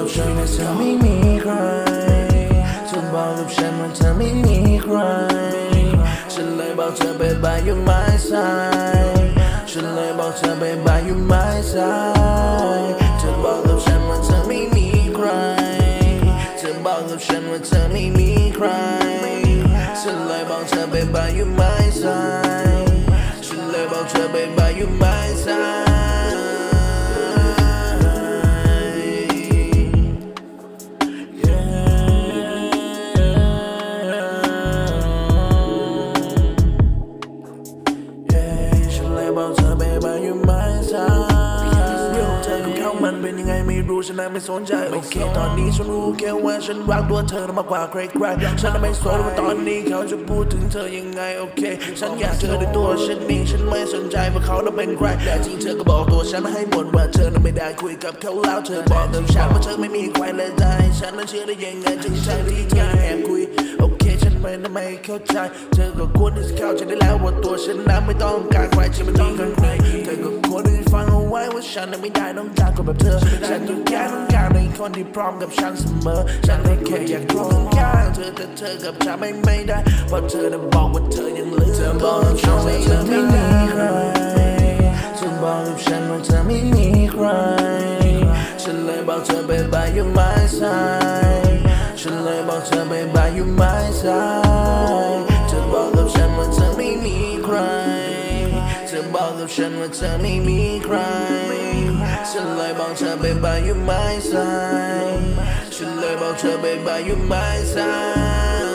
กับฉันว่าเธอไม่มีใครเธอบอกกับฉันว่าเธอไม่มีใครฉันเลยบอกเธอ baby you my side ฉันเลยบอกเธอ baby you my side เธอบอกกับฉันว่าเธอไม่มีใครเธอบอกกับฉันว่าเธอไม่มีใครฉันเลยบอกเธอ baby you my side ฉันเลยบอกเธอ baby you my sideบอกเธอ baby you my side เรื่องของเธอกับเขามันเป็นยังไงไม่รู้ฉันไม่สนใจโอเคตอนนี้ฉันรู้แค่ว่าฉันรักตัวเธอมากกว่าใครๆฉันไม่สนว่าตอนนี้เขาจะพูดถึงเธอยังไงโอเคฉันอยากเธอด้วยตัวฉันเองฉันไม่สนใจว่าเขาเป็นใครแต่จริงเธอก็บอกตัวฉันให้หมดว่าเธอไม่ได้คุยกับเขาแล้วเธอบอกกับฉันว่าเธอไม่มีใครเลยใจฉันนั้นเชื่อได้ยังไงจึงใจที่เธอแอบคุยโอเคฉันไม่เข้าใจเธอก็ควรที่จะเข้าใจได้แล้วว่าตัวฉันนั้นไม่ต้องการใครฉันไม่ต้องการใครเธอก็ควรที่จะฟังเอาไว้ว่าฉันนั้นไม่ได้ต้องการคนแบบเธอฉันต้องการในคนที่พร้อมกับฉันเสมอฉันแค่อยากอยู่ข้างเธอแต่เธอกับฉันไม่ได้เพราะเธอนั้นบอกว่าเธอยังลืมเธอบอกกับฉันว่าเธอไม่มีใครเธอบอกกับฉันว่าเธอไม่มีใครฉันเลยบอกเธอ baby you my side ฉันเลยบอกเธอ baby you my side เธอบอกกับฉันว่าเธอไม่มีใครเธอบอกกับฉันว่าเธอไม่มีใครฉันเลยบอกเธอ baby you my side ฉันเลยบอกเธอ baby you my side